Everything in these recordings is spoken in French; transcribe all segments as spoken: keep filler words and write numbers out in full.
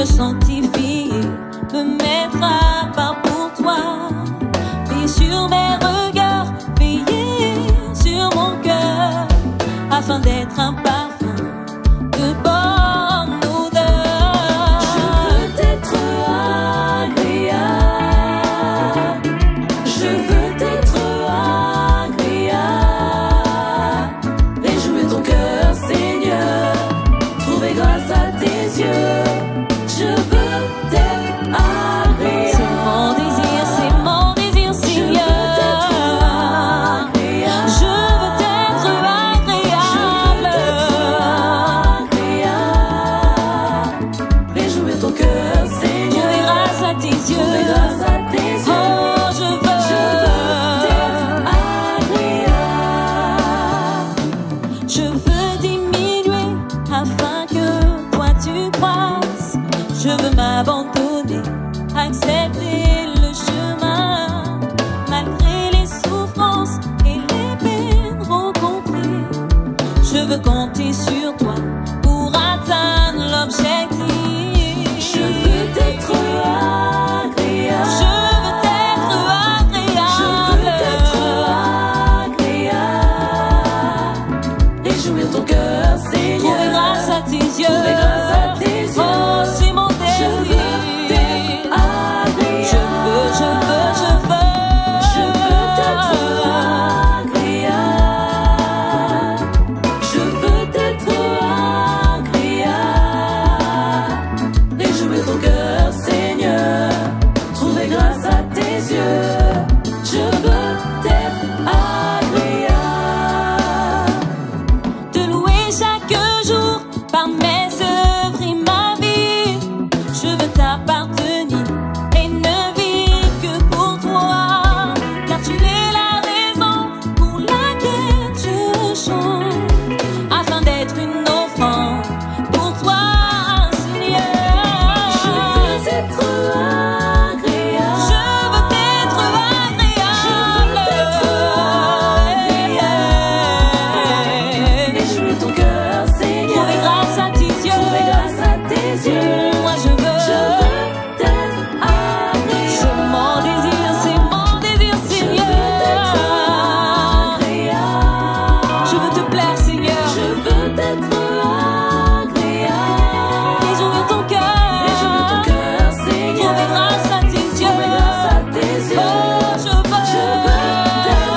me sanctifier, me mettre à part pour toi. Veiller sur mes regards, veiller sur mon cœur, afin d'être un parfum de bonne odeur. Je veux t'être agréable, je veux t'être agréable. Réjouir ton cœur, Seigneur, trouver grâce à tes yeux. Je veux t'être agréable. C'est mon désir, c'est mon désir, Seigneur. Je veux t'être agréable. Réjouir ton cœur, Seigneur, Trouver grâce à tes yeux. trouver grâce à tes yeux. Oh, je veux, Je veux t'être agréable. je veux diminuer afin que toi tu croisses. Je veux m'abandonner, accepter le chemin, malgré les souffrances et les peines rencontrées. Je veux compter sur toi pour atteindre l'objectif. Je veux t'être agréable. Je veux t'être Je veux t'être agréable. agréable. Réjouir ton cœur, Seigneur, Trouver grâce à tes yeux. trouver grâce à tes yeux. Oh, c'est mon Je désir. veux t'être agréable. Je veux, je veux, je veux. Je veux t'être agréable. Je veux t'être agréable. Réjouir ton cœur, Seigneur, trouver grâce à tes yeux. Je veux t'être agréable. Te louer chaque jour par mes œuvres et ma vie. Je veux t'appartenir et ne vivre que pour toi, car tu es la raison pour laquelle je chante, afin d'être une offrande pour toi, Seigneur. Je veux t'être agréable. Je veux t'être agréable. Réjouir ton cœur, Seigneur, Trouver grâce à tes yeux. trouver grâce à tes yeux. Moi je veux, Je veux t'être c'est mon désir, c'est mon désir, Seigneur. agréable. Je veux te plaire, Seigneur. Je veux t'être agréable. Réjouir ton cœur. Réjouir ton cœur, Seigneur, Trouver grâce à tes yeux. trouver grâce à tes yeux. Oh, je veux, Je veux t'être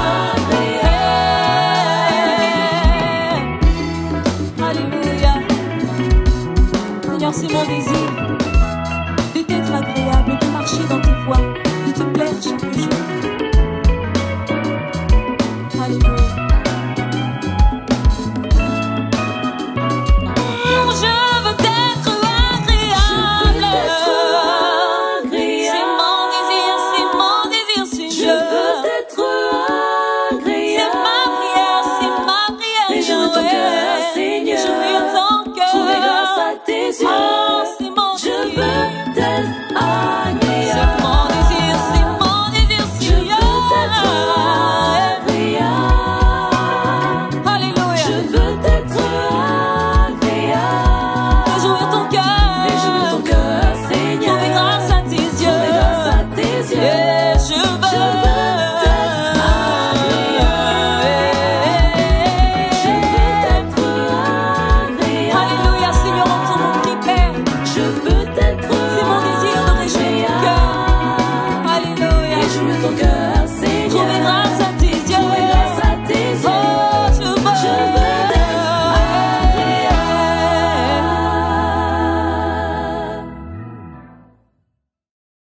agréable. Alléluia. Seigneur, c'est mon désir de t'être agréable, de marcher dans tes voies, de te plaire chaque jour.